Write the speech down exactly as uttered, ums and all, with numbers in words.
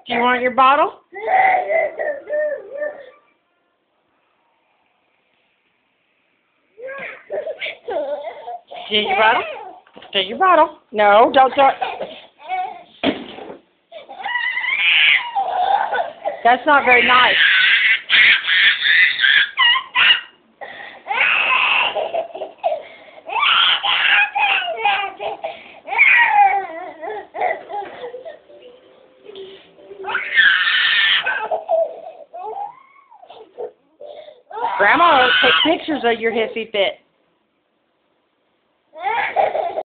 Do you want your bottle? Did your bottle? Did your bottle? No, don't throw it. That's not very nice. Grandma will take pictures of your hissy fit.